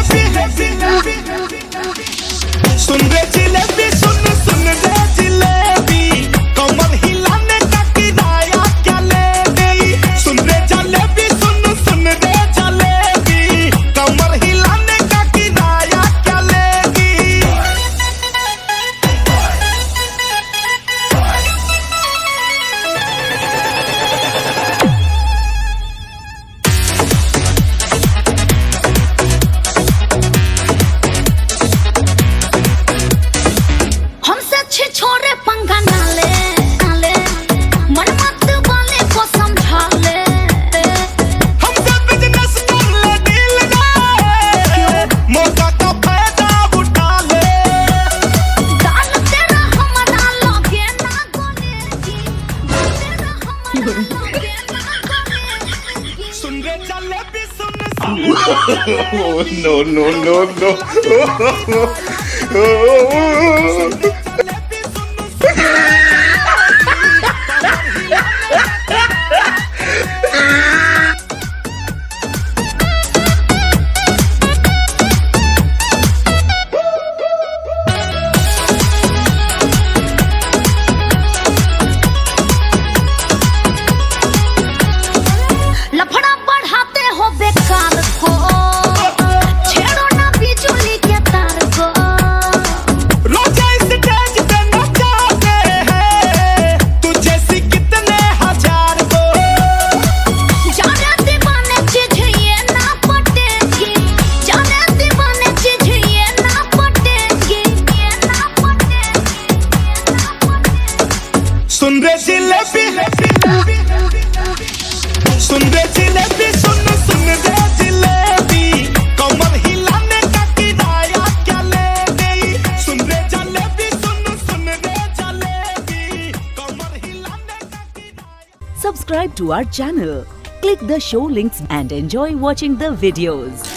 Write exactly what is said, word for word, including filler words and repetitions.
सुन रे जिलेबी सुन सुन रे जिलेबी कमर हिलाने का किराया क्या लेगी। सुन रे जलेबी सुन सुन रे जलेबी कमर हिलाने का किराया क्या लेगी। छोरे पंगा नाले नाले मन मत वाले को समझा ले। हमसे बिजनेस कर ले डील ना मौका का फायदा उठा ले। दाल तेरा हमारा लगे ना गोलेगी तेरा हमारा लगे ना गोलेगी। सुन रे जलेबी सुन no no no no लफड़ा बढ़ाते हो बेकार को छेड़ो ना बिजली के तार को। रोजा स्टेज पे नचाते हैं तू जैसी कितने हजार को। जाने दीवाने चीज ये ना पटेगी जाने दीवाने चीज ये ना पटेगी ये ना पटेगी ये ना पटेगी। सुन रे जिलेबी सुन रे जिलेबी सुन सुन रे जिलेबी कमर हिलाने का किराया क्या लेगी। सुन रे जलेबी सुन सुन रे जलेबी कमर हिलाने का किराया। Subscribe to our channel, click the show links and enjoy watching the videos.